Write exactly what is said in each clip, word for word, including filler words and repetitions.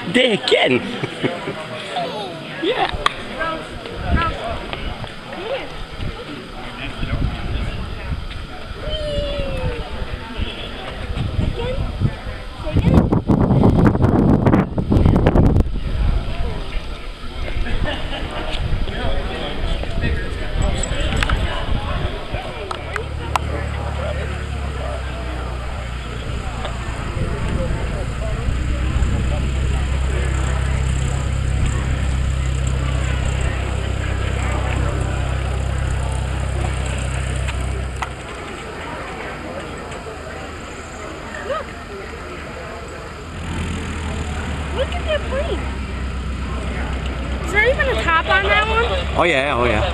There again. Yeah. Look at that plane. Is there even a top on that one? Oh yeah, oh yeah.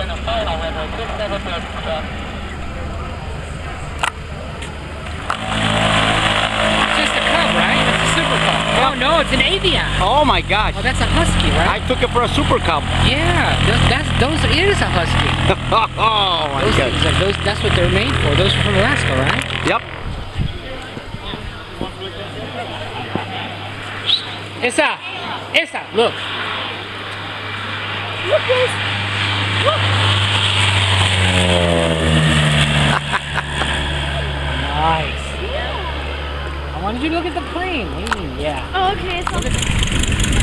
Just a cub, right? That's a super cub. Oh no, it's an avian. Oh my gosh. Oh, that's a husky, right? I took it for a super cub. Yeah, those, that's those. It is a husky. Oh my Those god. things are, those, that's what they're made for. Those are from Alaska, right? Yep. Issa, Issa, look. Look, guys. Look. Nice. I wanted you to look at the plane. What do you mean? Yeah. Oh, okay. So